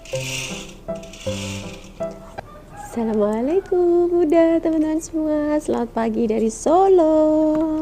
Assalamualaikum Bunda, teman-teman semua. Selamat pagi dari Solo.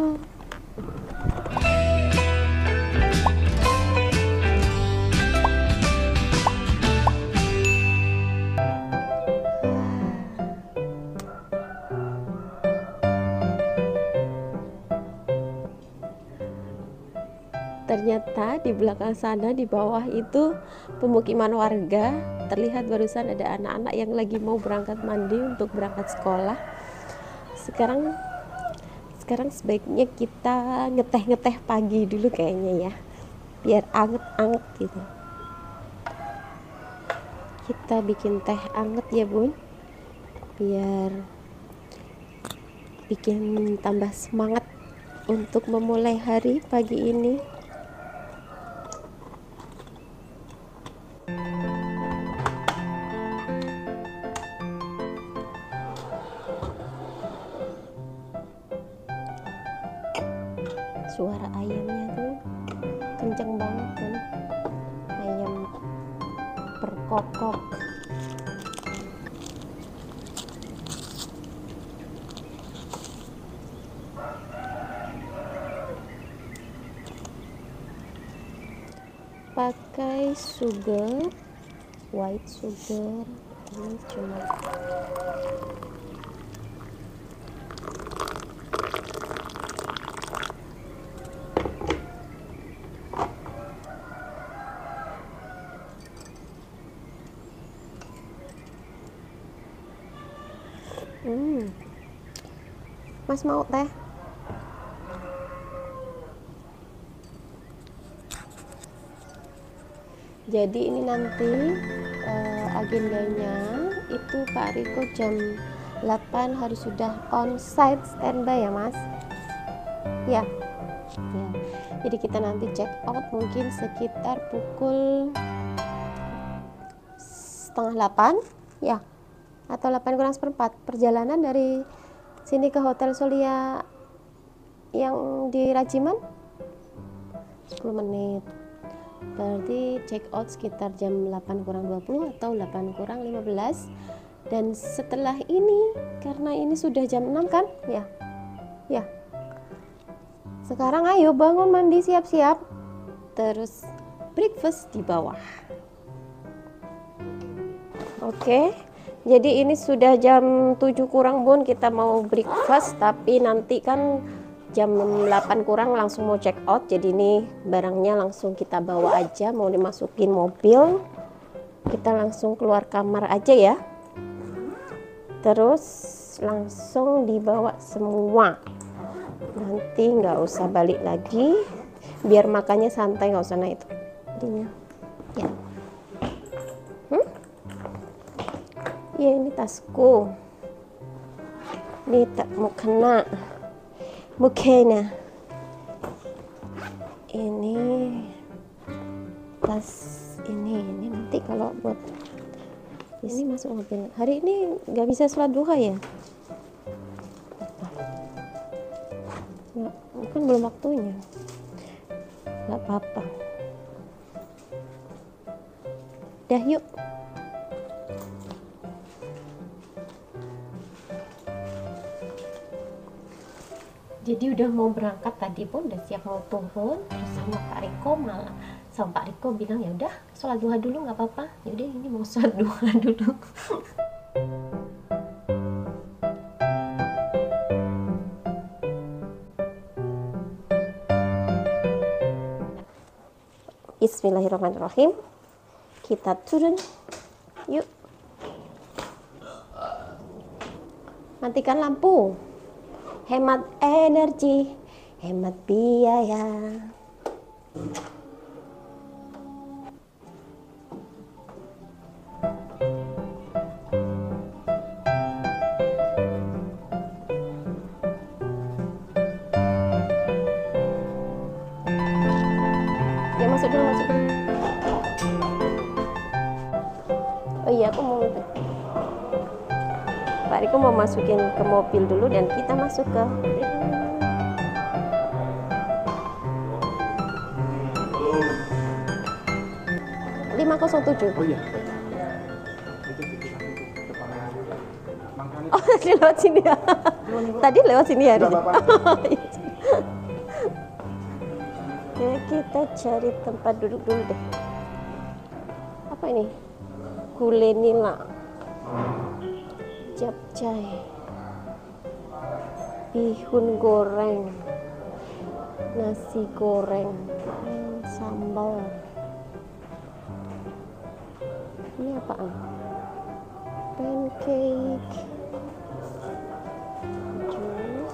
Ternyata di belakang sana, di bawah itu pemukiman warga. Terlihat barusan ada anak-anak yang lagi mau berangkat mandi untuk berangkat sekolah. Sekarang sebaiknya kita ngeteh-ngeteh pagi dulu kayaknya ya, biar anget-anget gitu. Kita bikin teh anget ya Bun, biar bikin tambah semangat untuk memulai hari pagi ini. Suara ayamnya tuh kenceng banget kan, ayam berkokok. Pakai sugar, white sugar, ini cuma Mas mau teh? Jadi ini nanti agendanya itu Pak Riko jam 8 harus sudah on-site standby ya Mas? Ya. Jadi kita nanti check out mungkin sekitar pukul setengah 8 ya, atau 8 kurang seperempat. Perjalanan dari sini ke Hotel Solia yang di Rajiman 10 menit. Berarti check out sekitar jam 8 kurang 20 atau 8 kurang 15. Dan setelah ini, karena ini sudah jam 6 kan ya, sekarang ayo bangun, mandi, siap-siap, terus breakfast di bawah. Oke, jadi ini sudah jam 7 kurang Bun, kita mau breakfast, tapi nanti kan jam 8 kurang langsung mau check out. Jadi ini barangnya langsung kita bawa aja, mau dimasukin mobil, kita langsung keluar kamar aja ya, terus langsung dibawa semua. Nanti nggak usah balik lagi, biar makannya santai, nggak usah naik itu ya. Ya ini tasku, ini tak mau kena mukena. Ini tas ini nanti kalau buat ini masuk mobil. Hari ini nggak bisa sholat duha ya? Ya, mungkin belum waktunya. Nggak apa-apa. Dah yuk. Jadi udah mau berangkat tadi Pun, udah siap mau turun, terus sama Pak Riko sama Pak Riko bilang ya udah sholat duha dulu nggak apa-apa. Ya udah ini mau sholat duha dulu. Bismillahirrahmanirrahim. Kita turun. Yuk. Matikan lampu. Hemat energi, hemat biaya. Ya masuk dulu. Oh iya, aku mau Pak Riko mau masukin ke mobil dulu dan kita masuk ke 507. Oh iya. Oh, tadi lewat sini ya. Tadi lewat sini ya. Ya, kita cari tempat duduk dulu deh. Apa ini? Gulai nila, japchae, bihun goreng, nasi goreng, sambal. Ini apaan? Pancake, jus,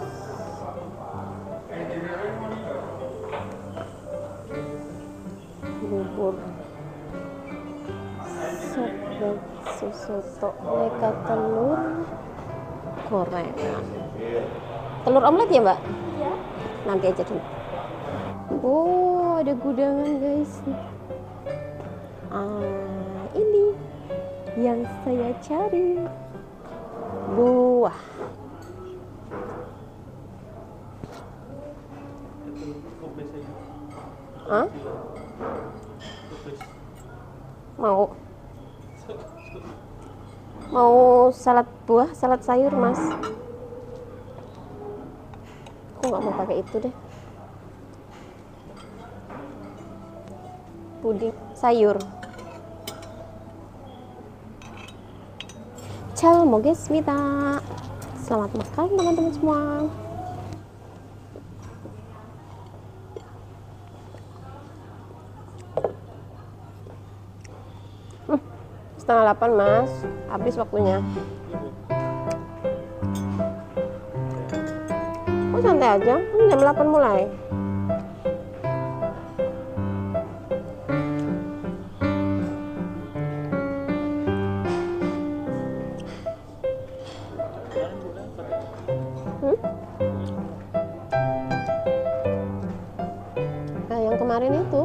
bubur, sop bakso soto, aneka telur, gorengan. Telur omelet ya, Mbak? Iya. Nanti aja dulu. Oh, ada gudangan guys. Ini yang saya cari. Buah. Hah? Mau salad buah, salad sayur, Mas. Aku nggak mau pakai itu deh. Puding sayur. 잘 먹겠습니다. Selamat makan teman-teman semua. Setengah 8 Mas, habis waktunya. Oh santai aja, jam 8 mulai. Nah, yang kemarin itu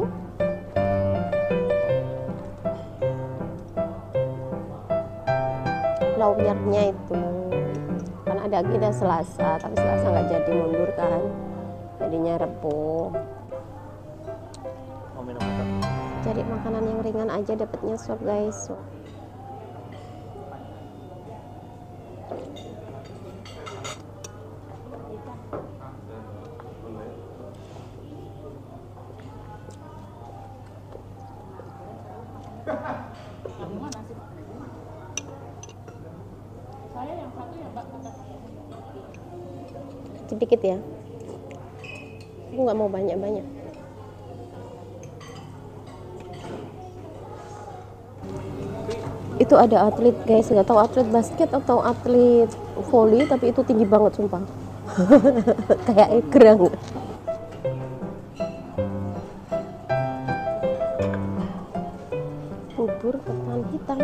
lauknya itu kan ada agenda Selasa, tapi Selasa nggak jadi, mundur kan, jadinya Rebo. Cari makanan yang ringan aja, dapatnya sop guys. Sedikit ya, aku nggak mau banyak-banyak. Itu ada atlet guys, nggak tahu atlet basket atau atlet volley, tapi itu tinggi banget sumpah. Kayak egrang. Bubur ketan hitam.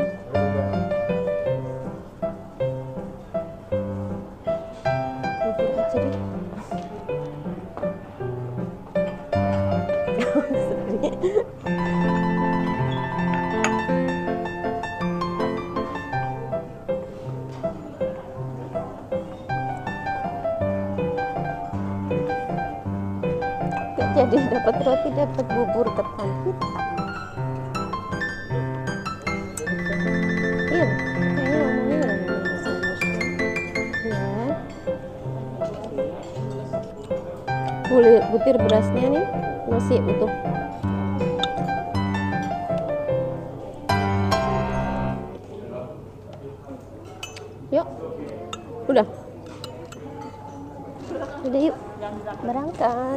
Jadi dapat roti, dapat bubur ketan hitam. Iya, kayaknya ngomongnya ya. Butir berasnya nih masih utuh. Yuk, udah yuk berangkat.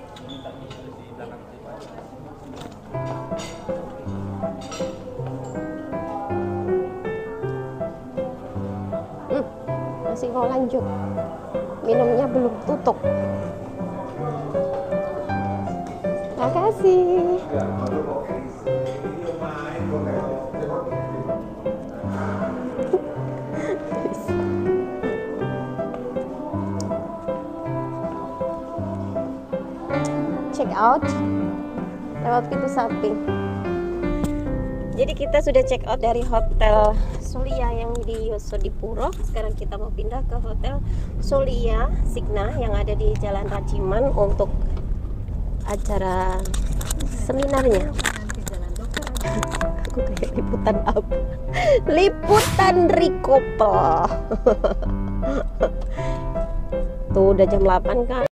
Masih mau lanjut, minumnya belum tutup. Makasih. Check out lewat pintu samping. Jadi kita sudah check out dari Hotel Solia yang di Yosodipuro. Sekarang kita mau pindah ke Hotel Solia Signa yang ada di Jalan Rajiman untuk acara seminarnya. Aku kayak liputan apa? Liputan Rikopel. Tuh udah jam 8 kan.